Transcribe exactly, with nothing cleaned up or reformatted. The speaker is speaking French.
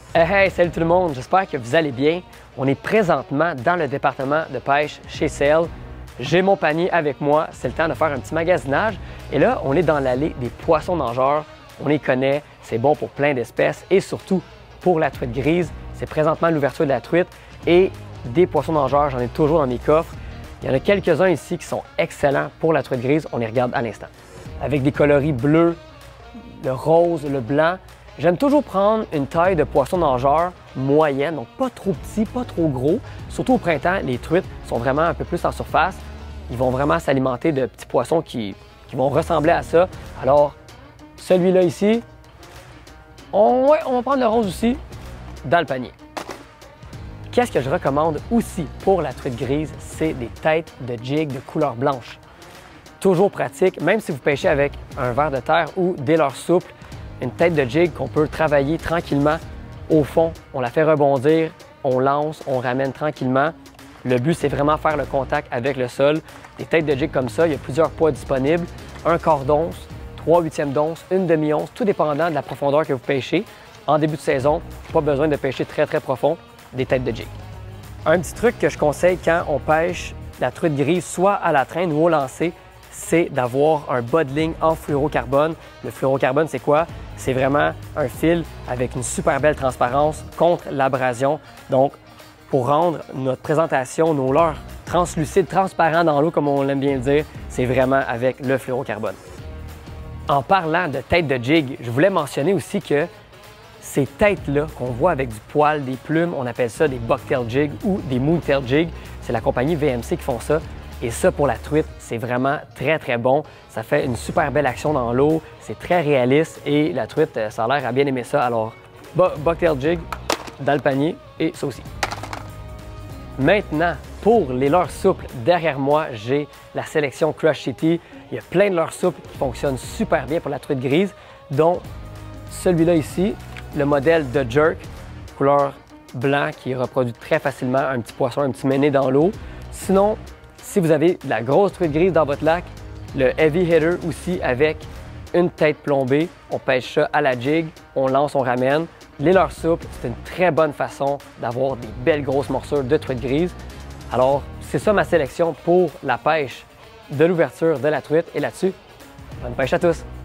Hey, hey, salut tout le monde, j'espère que vous allez bien. On est présentement dans le département de pêche chez Sail. J'ai mon panier avec moi, c'est le temps de faire un petit magasinage. Et là, on est dans l'allée des poissons nageurs. On les connaît, c'est bon pour plein d'espèces et surtout pour la truite grise. C'est présentement l'ouverture de la truite et des poissons nageurs, j'en ai toujours dans mes coffres. Il y en a quelques-uns ici qui sont excellents pour la truite grise, on les regarde à l'instant. Avec des coloris bleus, le rose, le blanc. J'aime toujours prendre une taille de poisson nageur moyenne, donc pas trop petit, pas trop gros. Surtout au printemps, les truites sont vraiment un peu plus en surface. Ils vont vraiment s'alimenter de petits poissons qui, qui vont ressembler à ça. Alors, celui-là ici, on, ouais, on va prendre le rose aussi dans le panier. Qu'est-ce que je recommande aussi pour la truite grise? C'est des têtes de jig de couleur blanche. Toujours pratique, même si vous pêchez avec un ver de terre ou des leurres souples, une tête de jig qu'on peut travailler tranquillement au fond. On la fait rebondir, on lance, on ramène tranquillement. Le but, c'est vraiment faire le contact avec le sol. Des têtes de jig comme ça, il y a plusieurs poids disponibles. Un quart d'once, trois huitièmes d'once, une demi-once, tout dépendant de la profondeur que vous pêchez. En début de saison, pas besoin de pêcher très très profond, des têtes de jig. Un petit truc que je conseille quand on pêche la truite grise, soit à la traîne ou au lancer, c'est d'avoir un bas de ligne en fluorocarbone. Le fluorocarbone, c'est quoi? C'est vraiment un fil avec une super belle transparence contre l'abrasion. Donc, pour rendre notre présentation, nos leurres translucides, transparents dans l'eau, comme on l'aime bien le dire, c'est vraiment avec le fluorocarbone. En parlant de tête de jig, je voulais mentionner aussi que ces têtes-là qu'on voit avec du poil, des plumes, on appelle ça des bucktail jig ou des moontail jig. C'est la compagnie V M C qui font ça. Et ça, pour la truite, c'est vraiment très, très bon. Ça fait une super belle action dans l'eau. C'est très réaliste et la truite, ça a l'air à bien aimer ça. Alors, bucktail jig dans le panier et ça aussi. Maintenant, pour les leurres souples, derrière moi, j'ai la sélection Crush City. Il y a plein de leurres souples qui fonctionnent super bien pour la truite grise, dont celui-là ici, le modèle de Jerk, couleur blanc qui reproduit très facilement un petit poisson, un petit méné dans l'eau. Sinon, si vous avez de la grosse truite grise dans votre lac, le Heavy Hitter aussi avec une tête plombée, on pêche ça à la jig, on lance, on ramène. Les leurres souples, c'est une très bonne façon d'avoir des belles grosses morsures de truite grise. Alors, c'est ça ma sélection pour la pêche de l'ouverture de la truite. Et là-dessus, bonne pêche à tous!